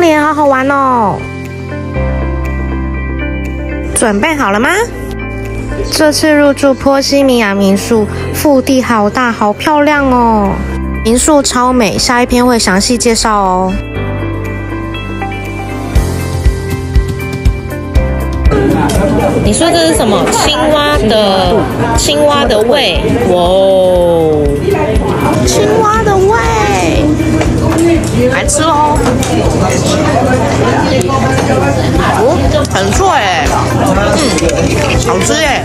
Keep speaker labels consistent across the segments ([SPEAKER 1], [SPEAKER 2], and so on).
[SPEAKER 1] 莲，好好玩哦！准备好了吗？这次入住波西米亚民宿，腹地好大，好漂亮哦！民宿超美，下一篇会详细介绍哦。你说这是什么？青蛙的胃，哇哦！青蛙的胃，来吃喽！哦，很脆哎，好吃哎。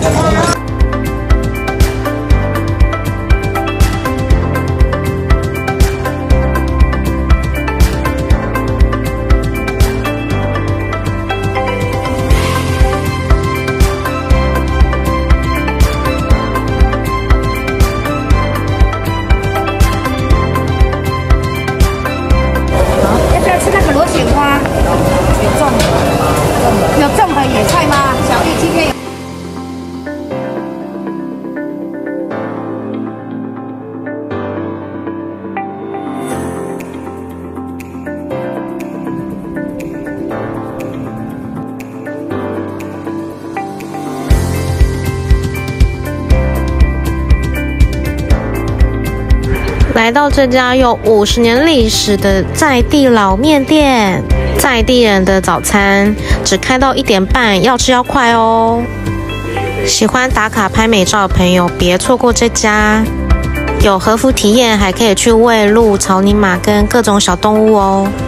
[SPEAKER 2] 有综合野菜吗？小弟今天有。
[SPEAKER 1] 来到这家有50年历史的在地老面店，在地人的早餐只开到1点半，要吃要快哦。喜欢打卡拍美照的朋友别错过这家，有和服体验，还可以去喂鹿、草泥马跟各种小动物哦。